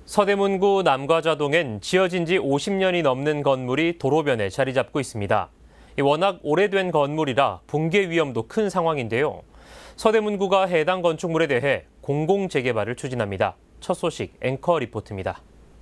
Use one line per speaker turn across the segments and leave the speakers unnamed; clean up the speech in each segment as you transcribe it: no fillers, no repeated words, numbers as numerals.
서대문구 남과좌동엔 지어진 지 50년이 넘는 건물이 도로변에 자리 잡고 있습니다. 워낙 오래된 건물이라 붕괴 위험도 큰 상황인데요. 서대문구가 해당 건축물에 대해 공공재개발을 추진합니다. 첫 소식 앵커 리포트입니다.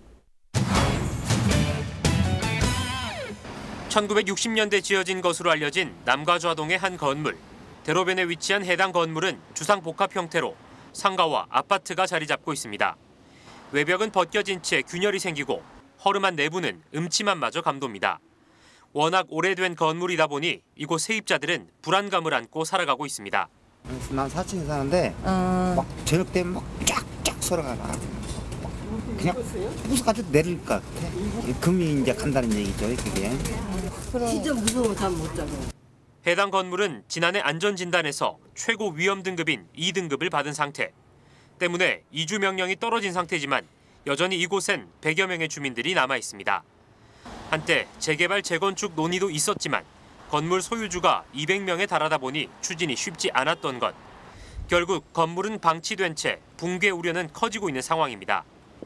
1960년대 지어진 것으로 알려진 남과좌동의 한 건물. 대로변에 위치한 해당 건물은 주상복합 형태로 상가와 아파트가 자리 잡고 있습니다. 외벽은 벗겨진 채 균열이 생기고 허름한 내부는 음침함마저 감돕니다. 워낙 오래된 건물이다 보니 이곳 세입자들은 불안감을 안고 살아가고 있습니다.
난 4층에 사는데 막 저녁 되면 막 쫙쫙 소리가 나. 그냥 무서워가지고 내릴 것 같아. 금이 이제 간다는 얘기죠, 그게.
진짜 무서워, 잠 못 자고.
해당 건물은 지난해 안전진단에서 최고 위험 등급인 2등급을 받은 상태. 때문에 이주 명령이 떨어진 상태지만 여전히 이곳엔 100여 명의 주민들이 남아 있습니다. 한때 재개발 재건축 논의도 있었지만 건물 소유주가 200명에 달하다 보니 추진이 쉽지 않았던 것. 결국 건물은 방치된 채 붕괴 우려는 커지고 있는 상황입니다.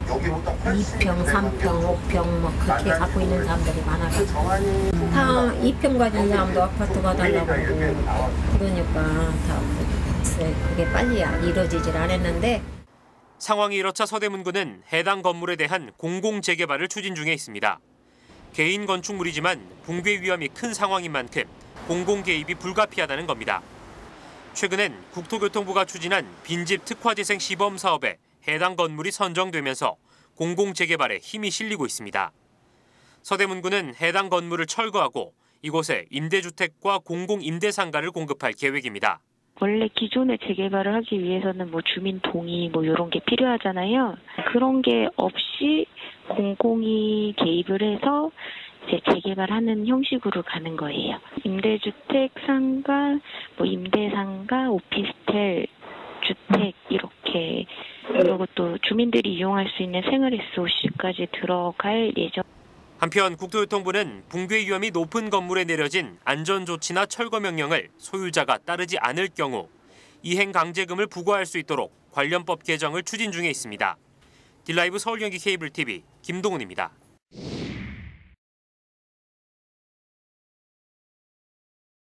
2평, 3평, 5평 뭐 그렇게 갖고 있는 사람들이 많아서 다 2평 가진 사람도 아파트 가달라고 그러니까 다 그게 빨리 이루어지질 않았는데.
상황이 이렇자 서대문구는 해당 건물에 대한 공공재개발을 추진 중에 있습니다. 개인 건축물이지만 붕괴 위험이 큰 상황인 만큼 공공 개입이 불가피하다는 겁니다. 최근엔 국토교통부가 추진한 빈집 특화재생 시범 사업에 해당 건물이 선정되면서 공공재개발에 힘이 실리고 있습니다. 서대문구는 해당 건물을 철거하고 이곳에 임대주택과 공공임대상가를 공급할 계획입니다.
원래 기존의 재개발을 하기 위해서는 뭐 주민 동의 뭐 이런 게 필요하잖아요. 그런 게 없이 공공이 개입을 해서 이제 재개발하는 형식으로 가는 거예요. 임대주택, 상가, 뭐 임대상가, 오피스텔, 주택 이렇게 그리고 또 주민들이 이용할 수 있는 생활 SOC까지 들어갈 예정.
한편 국토교통부는 붕괴 위험이 높은 건물에 내려진 안전조치나 철거 명령을 소유자가 따르지 않을 경우 이행 강제금을 부과할 수 있도록 관련법 개정을 추진 중에 있습니다. 딜라이브 서울경기 케이블 TV 김동훈입니다.